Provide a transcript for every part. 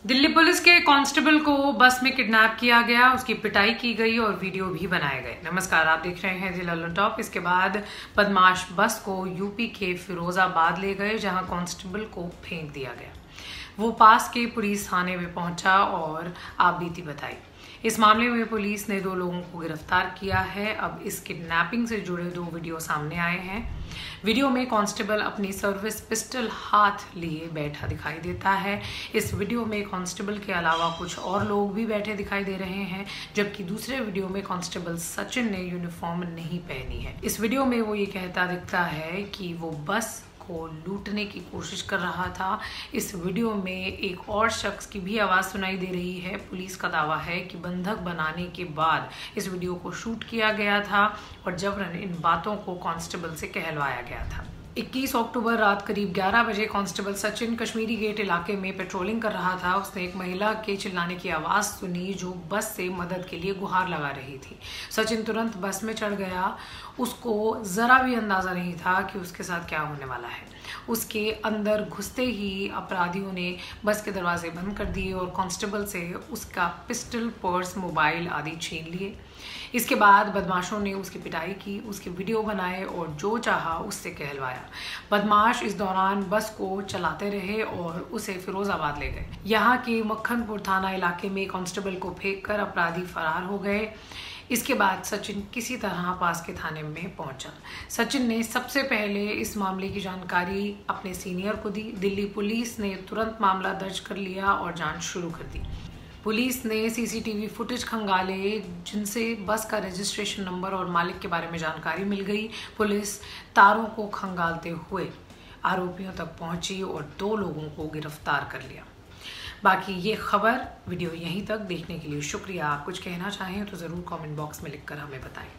Delhi police के constable को बस में किडनैप किया गया, उसकी पिटाई की गई और वीडियो भी बनाए गए। नमस्कार, आप देख रहे हैं दी लल्लन टॉप। इसके बाद बदमाश बस को यूपी के फिरोजाबाद ले गए, जहां कांस्टेबल को फेंक दिया गया। वो पास के पुलिस थाने में पहुंचा और आपबीती बताई। इस मामले में पुलिस ने 2 लोगों को गिरफ्तार किया है। अब इस किडनैपिंग से जुड़े 2 वीडियो सामने आए हैं। वीडियो में कांस्टेबल अपनी सर्विस पिस्टल हाथ लिए बैठा दिखाई देता है। इस वीडियो में कांस्टेबल के अलावा कुछ और लोग भी बैठे दिखाई दे रहे हैं, जबकि दूसरे वीडियो में कांस्टेबल सचिन ने यूनिफॉर्म नहीं पहनी है। इस वीडियो में वो ये कहता दिखता है कि वो बस को लूटने की कोशिश कर रहा था। इस वीडियो में एक और शख्स की भी आवाज सुनाई दे रही है। पुलिस का दावा है कि बंधक बनाने के बाद इस वीडियो को शूट किया गया था और जबरन इन बातों को कांस्टेबल से कहलवाया गया था। 21 अक्टूबर रात करीब 11 बजे कांस्टेबल सचिन कश्मीरी गेट इलाके में पेट्रोलिंग कर रहा था। उसने एक महिला के चिल्लाने की आवाज सुनी जो बस से मदद के लिए गुहार लगा रही थी। सचिन तुरंत बस में चढ़ गया। उसको जरा भी अंदाजा नहीं था कि उसके साथ क्या होने वाला है। उसके अंदर घुसते ही अपराधियों ने बस के दरवाजे बंद कर दिए और कांस्टेबल से उसका पिस्टल, पर्स, मोबाइल आदि छीन लिए। इसके बाद बदमाशों ने उसकी पिटाई की, उसके वीडियो बनाए और जो चाहा उससे कहलवाया। बदमाश इस दौरान बस को चलाते रहे और उसे फिरोजाबाद ले गए। यहाँ के मक्खनपुर थाना इलाके में कांस्टेबल को फेंककर अपराधी फरार हो गए। इसके बाद सचिन किसी तरह पास के थाने में पहुंचा। सचिन ने सबसे पहले इस मामले की जानकारी अपने सीनियर को दी। दिल्ली पुलिस ने तुरंत मामला दर्ज कर लिया और जांच शुरू कर दी। पुलिस ने सीसीटीवी फुटेज खंगाले, जिनसे बस का रजिस्ट्रेशन नंबर और मालिक के बारे में जानकारी मिल गई। पुलिस तारों को खंगालते हुए आरोपियों तक पहुंची और 2 लोगों को गिरफ्तार कर लिया। बाकी ये खबर वीडियो यहीं तक देखने के लिए शुक्रिया। आप कुछ कहना चाहें तो जरूर कमेंट बॉक्स में लिखकर हमें बताएं।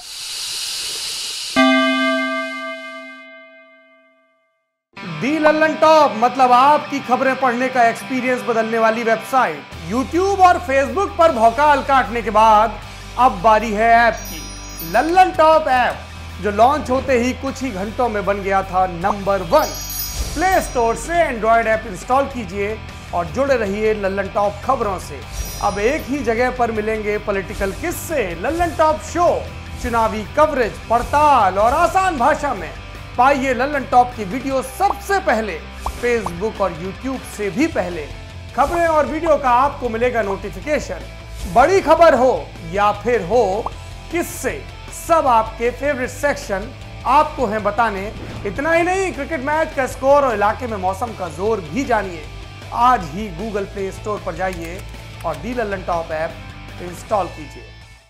दी लल्लन टॉप मतलब आपकी खबरें पढ़ने का एक्सपीरियंस बदलने वाली वेबसाइट। YouTube और Facebook पर भौकाल काटने के बाद अब बारी है ऐप की। लल्लन टॉप ऐप जो लॉन्च होते ही कुछ ही घंटों में बन गया था नंबर 1। प्ले स्टोर से एंड्रॉयड ऐप इंस्टॉल कीजिए और जुड़े रहिए लल्लन टॉप खबरों से। अब एक ही जगह पर मिलेंगे पॉलिटिकल किस्से, लल्लन टॉप शो, चुनावी कवरेज, पड़ताल और आसान भाषा में। पाइए लल्लन टॉप की वीडियो सबसे पहले, फेसबुक और यूट्यूब से भी पहले। खबरें और वीडियो का आपको मिलेगा नोटिफिकेशन। बड़ी खबर हो या फिर हो किस्से, सब आपके फेवरेट सेक्शन आपको हैं बताने। इतना ही नहीं, क्रिकेट मैच का स्कोर और इलाके में मौसम का जोर भी जानिए। आज ही गूगल प्ले स्टोर पर जाइए और the Lallantop app install कीजिए।